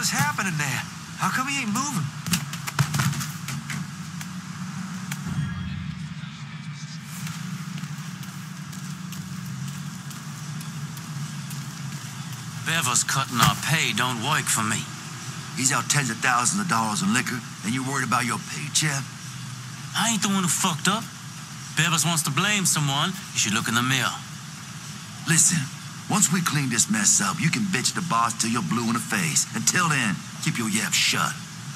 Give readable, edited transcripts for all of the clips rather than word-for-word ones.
is happening there? How come he ain't moving? Bever's cutting our pay don't work for me. He's out tens of thousands of dollars in liquor, and you're worried about your paycheck? I ain't the one who fucked up. Bevis wants to blame someone. You should look in the mirror. Listen, once we clean this mess up, you can bitch the boss till you're blue in the face. Until then, keep your yap shut.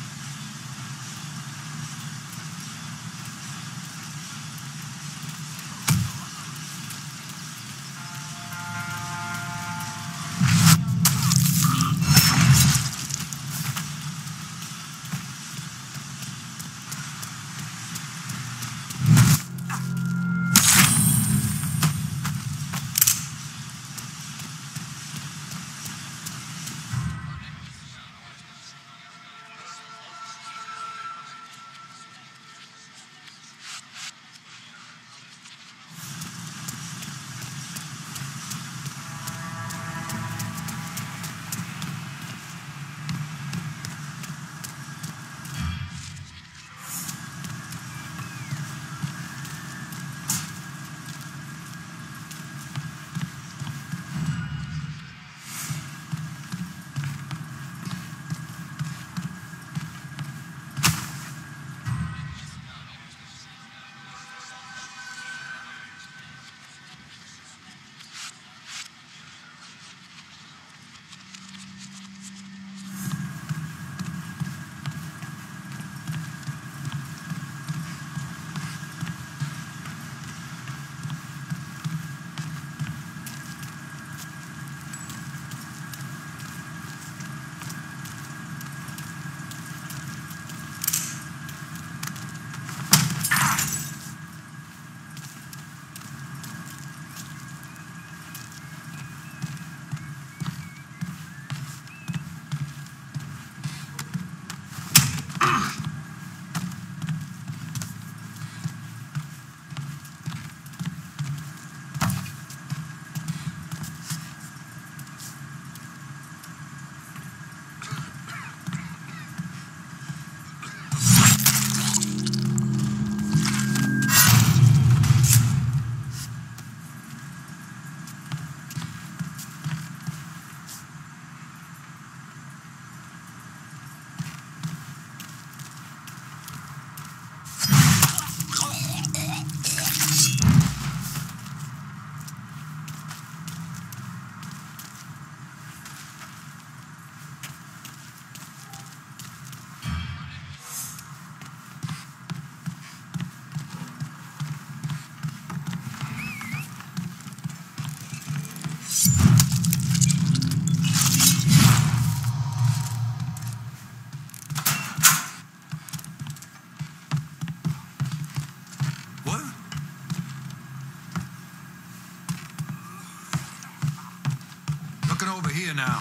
Over here now.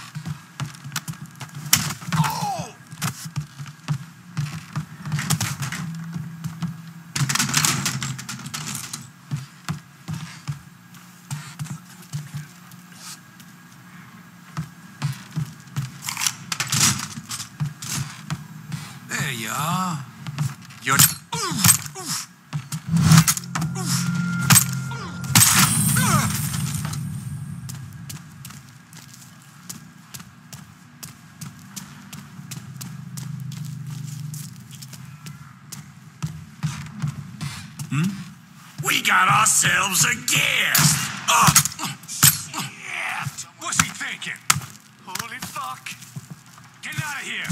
Oh! There you are. You're... We got ourselves a guest! Shit! What's he thinking? Holy fuck! Get out of here!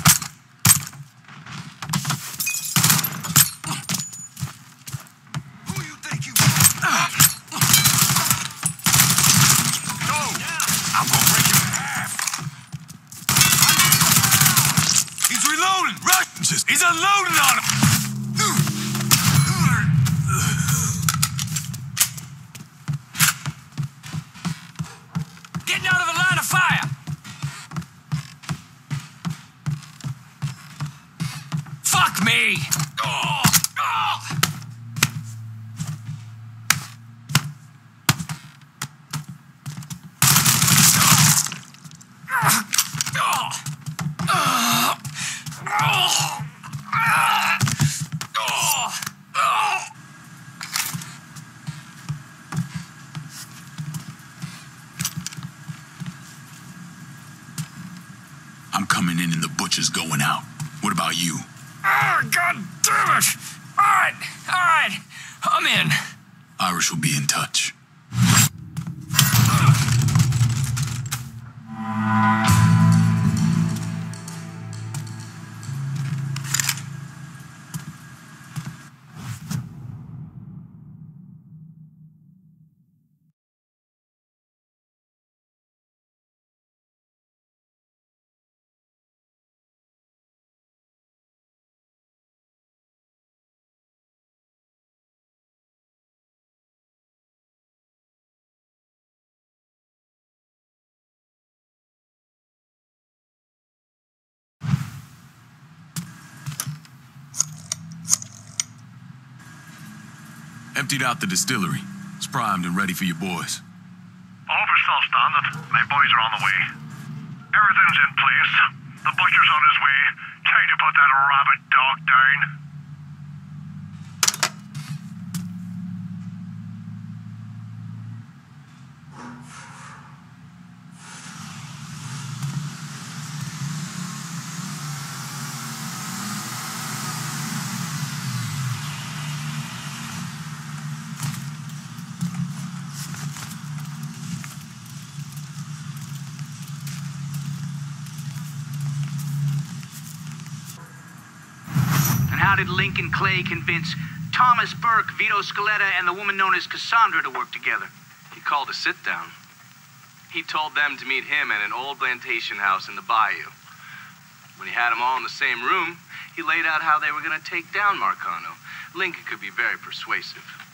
Who you think you are? Go! I'm gonna break him in half! He's reloading! Rush! He's unloading on him! Getting out of the line of fire! Fuck me! Oh! Oh! Oh! about you. Oh, God damn it! All right, I'm in. Irish will be in touch. Emptied out the distillery. It's primed and ready for you boys. All for self-standing. My boys are on the way. Everything's in place. The butcher's on his way. Time to put that rabid dog down. How did Lincoln Clay convince Thomas Burke, Vito Scaletta, and the woman known as Cassandra to work together? He called a sit-down. He told them to meet him at an old plantation house in the bayou. When he had them all in the same room, he laid out how they were going to take down Marcano. Lincoln could be very persuasive.